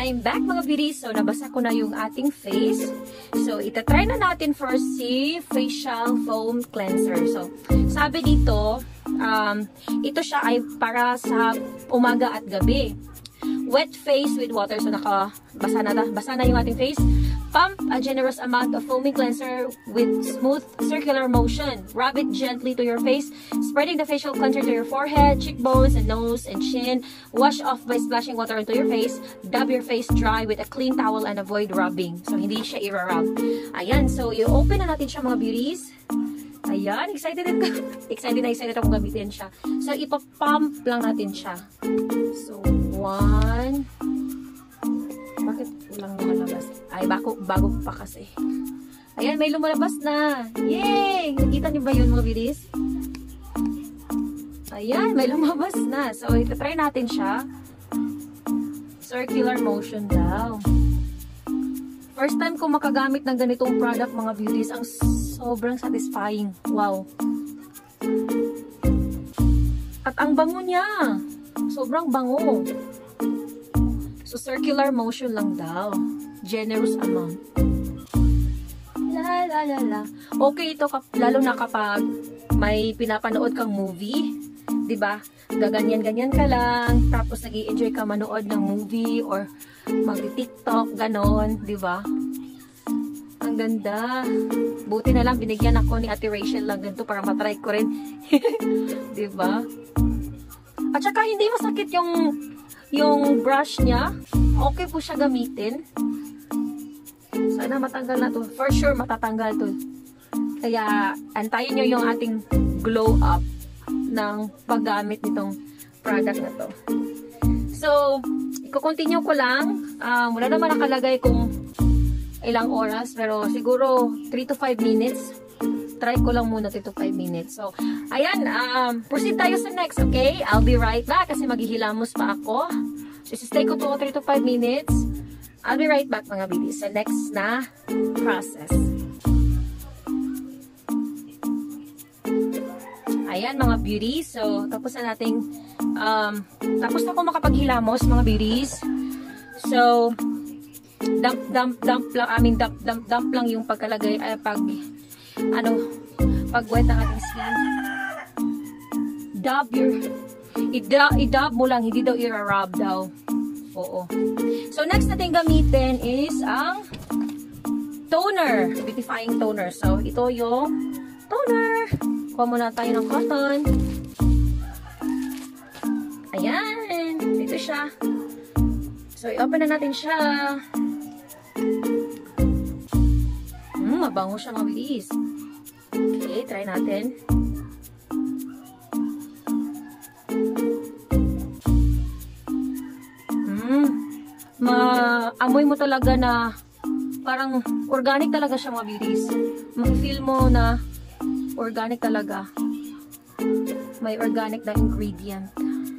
I'm back mga beauties. So, nabasa ko na yung ating face. So, itatry na natin first si Facial Foam Cleanser. So, sabi dito, ito siya ay para sa umaga at gabi. Wet face with water. So, basa na yung ating face. Pump a generous amount of foaming cleanser with smooth circular motion. Rub it gently to your face, spreading the facial cleanser to your forehead, cheekbones, and nose and chin. Wash off by splashing water into your face. Dab your face dry with a clean towel and avoid rubbing. So, hindi siya i-rub. Ayan. So, i-open na natin siya mga beauties. Ayan. Excited ako gamitin siya. So, ipapump lang natin siya. So, 1. Bakit walang lumalabas? Ay, bago pa kasi. Ayan, may lumalabas na. Yay! Nakita niyo ba yun mga beauties? Ayan, may lumabas na. So, itatry natin siya. Circular motion daw. First time ko makagamit ng ganitong product mga beauties. Ang sobrang satisfying. Wow. At ang bango niya. Sobrang bango. So, circular motion lang daw. Generous amount. La, la, la, la. Okay ito, lalo na kapag may pinapanood kang movie. Diba? Gaganyan-ganyan ka lang. Tapos, nag-i-enjoy ka manood ng movie or mag-tiktok, ganon. Diba? Ang ganda. Buti na lang, binigyan ako ni Ate Rachel lang ganito para matry ko rin. Diba? At saka, hindi masakit yung brush niya. Okay po siya gamitin. Sana matanggal na to. For sure, matatanggal to. Kaya, antayin nyo yung ating glow up ng paggamit nitong product na to. So, i-continue ko lang. Wala naman nakalagay kung ilang oras. Pero siguro, 3 to 5 minutes. Try ko lang muna 3 to 5 minutes. So, ayan. Proceed tayo sa next, okay? I'll be right back kasi maghihilamos pa ako. So, stay ko to 3 to 5 minutes. I'll be right back mga babies sa next na process. Ayan mga beauties. So, tapos na nating tapos na ako makapaghilamos mga beauties. So, dump lang yung pagkalagay pag wet ang ating skin. I-dab mo lang, hindi daw i-rub daw. Oo. So, next natin gamitin is ang toner. Beautifying toner. So, ito yung toner. Kuha muna tayo ng cotton. Ayan. Ito siya. So, i-open na natin siya. Mabango siya mga bilis. Okay, try natin. Amoy mo talaga na parang organic talaga siya mga beauties. Ma-feel mo na organic talaga. May organic na ingredient.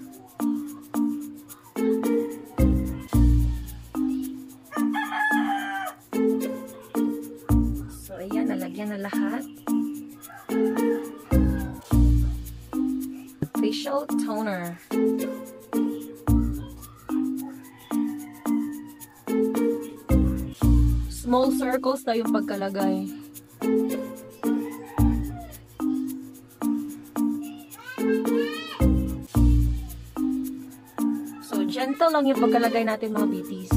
So, ayan. Nalagyan na lahat. Facial toner. Small circles na yung pagkalagay. So, gentle lang yung pagkalagay natin mga beauties.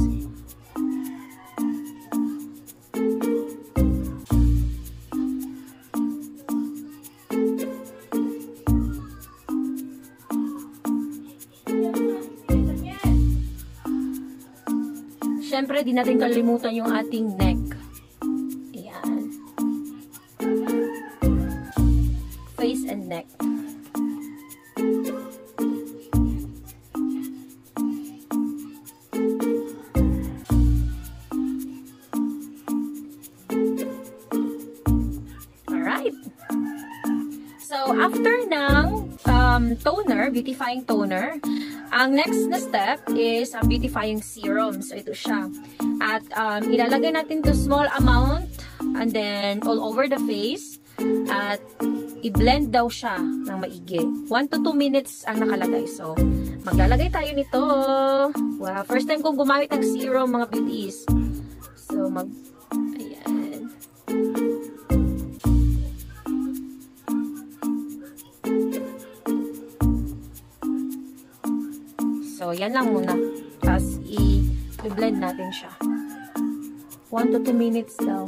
Siyempre, di natin kalimutan yung ating neck. Ayan. Face and neck. Alright. So, after ng toner, beautifying toner, ang next na step is ang beautifying serum. So, ito siya. At ilalagay natin to small amount and then all over the face. At i-blend daw siya ng maigi. 1 to 2 minutes ang nakalagay. So, maglalagay tayo nito. Wow, first time kong gumamit ng serum, mga beauties. So, ayan. So, yan lang muna. Tapos, i-blend natin siya. 1 to 2 minutes daw.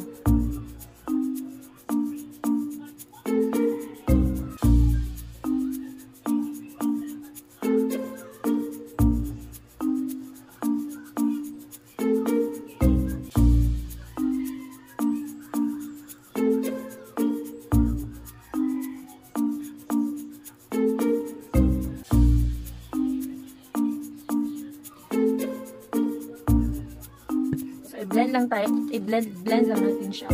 I-blend lang tayo. I-blend lang natin siya.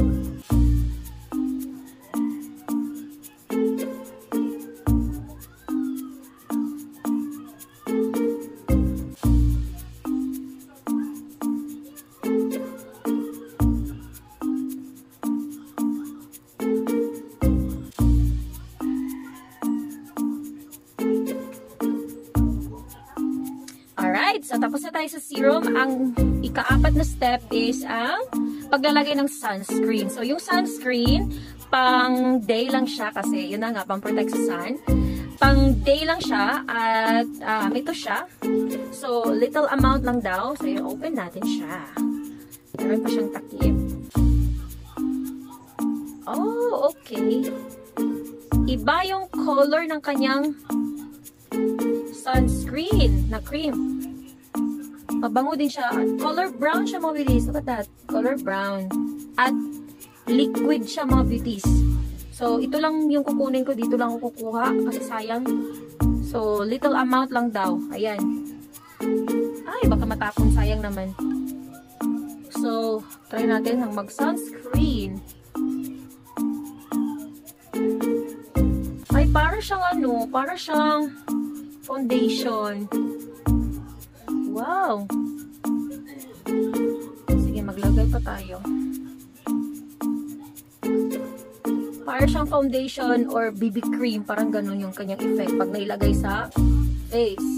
Alright, so tapos na tayo sa serum. Ang ika-apat na step is ang paglalagay ng sunscreen. So, yung sunscreen, pang day lang siya kasi, yun na nga, pang protect sa sun. Pang day lang siya at ito siya. So, little amount lang daw. So, i-open natin siya. Meron pa siyang takip. Oh, okay. Iba yung color ng kanyang sunscreen na cream. Mabango din siya. Color brown siya, mga beauties. Look at that. Color brown. At liquid siya, mga beauties. So, ito lang yung kukunin ko. Dito lang ako kukuha kasi sayang. So, little amount lang daw. Ayan. Ay, baka matapon. Sayang naman. So, try natin ang mag-sunscreen. Ay, para siyang ano, para siyang foundation. Wow! Sige, maglagay pa tayo. Para siyang foundation or BB cream. Parang ganun yung kanyang effect pag nailagay sa face.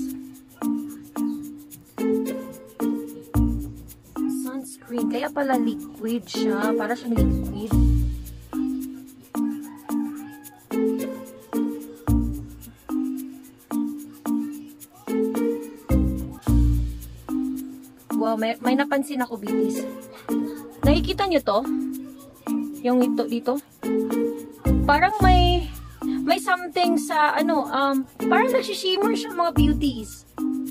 Sunscreen. Kaya pala liquid siya. Para siyang liquid. Wow, may napansin ako, beauties. Nakikita nyo to? Yung ito dito? Parang may something sa ano, parang nagsishimmer siya, mga beauties.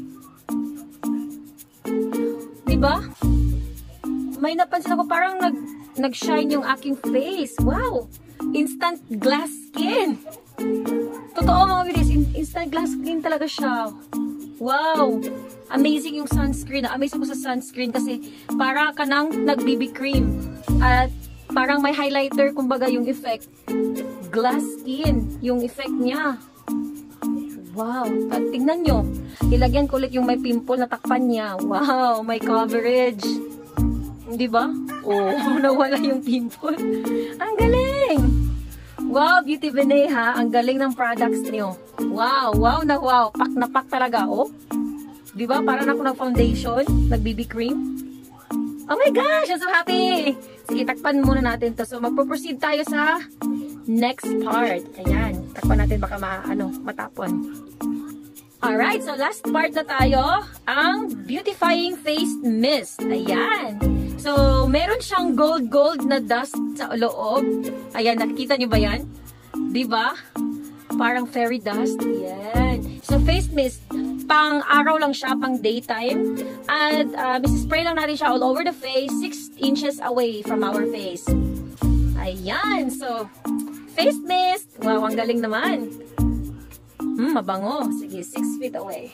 Diba? May napansin ako, parang nag-shine yung aking face. Wow! Instant glass skin. Totoo, mga beauties, instant glass skin talaga siya. Wow! Amazing yung sunscreen. Amazing ako sa sunscreen kasi para ka nang nag-BB cream. At parang may highlighter, kumbaga yung effect. Glass skin, yung effect niya. Wow! At tingnan nyo, ilagyan ko ulit yung may pimple na takpan niya. Wow! May coverage. Di ba? Oh, nawala yung pimple. Ang galing! Wow, Beauty Bene ha. Ang galing ng products niyo. Wow, wow na wow. Pak na pak talaga, oh. Di ba? Parang ako nag-foundation, nag-BB cream. Oh my gosh, I'm so happy! Sige, takpan muna natin to. So, magpo-proceed tayo sa next part. Ayan, takpan natin baka matapon. Alright, so last part na tayo, ang Beautifying Face Mist. Ayan. So, meron siyang gold na dust sa loob. Ayan, nakikita nyo ba yan? Diba? Parang fairy dust. Ayan. So, face mist. Pang araw lang siya, pang daytime. At, spray lang natin siya all over the face, 6 inches away from our face. Ayan. So, face mist. Wow, ang galing naman. Mabango. Sige, 6 feet away.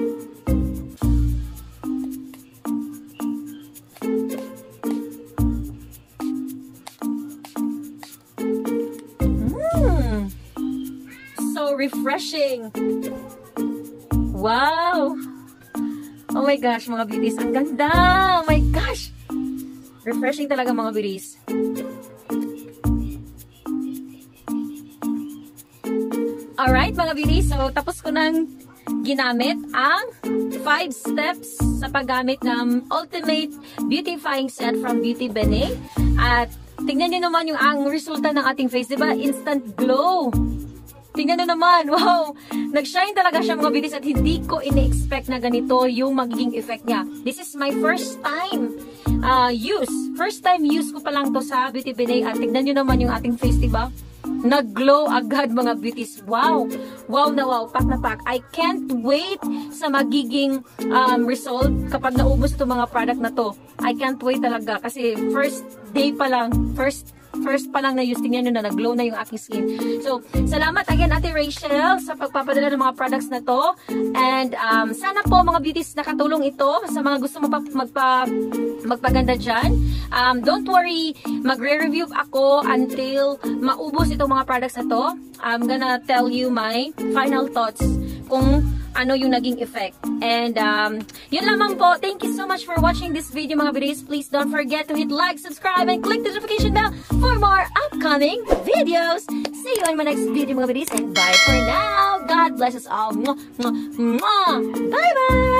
So refreshing. Wow. Oh my gosh, mga beauties. Ang ganda. Oh my gosh. Refreshing talaga, mga beauties. Alright, mga beauties. So, tapos ko nang ginamit ang 5 steps sa paggamit ng Ultimate Beautifying Set from Beauty Bene. At tingnan niyo naman yung ang resulta ng ating face, diba? Instant glow. Tingnan nyo naman, wow! Nag-shine talaga siya mga beauties at hindi ko ini-expect na ganito yung magiging effect niya. This is my first time use. First time use ko pa lang to sa Beauty Bene at tingnan nyo naman yung ating face, diba? Nag-glow agad mga beauties. Wow! Wow na wow, pak na pak. I can't wait sa magiging result kapag naubos itong mga product na to. I can't wait talaga kasi first day pa lang, first pa lang na use, tingnan nyo na nag-glow na yung aking skin. So, salamat again Ate Rachel sa pagpapadala ng mga products na to. And sana po mga beauties nakatulong ito sa mga gusto mo magpaganda dyan. Don't worry, magre-review ako until maubos itong mga products na to. I'm gonna tell you my final thoughts kung ano yung naging effect. And yun lamang po. Thank you so much for watching this video mga beauties. Please don't forget to hit like, subscribe, and click the notification bell for more upcoming videos. See you in my next video mga beauties, and bye for now. God bless us all. Mwah, mwah, mwah. Bye bye.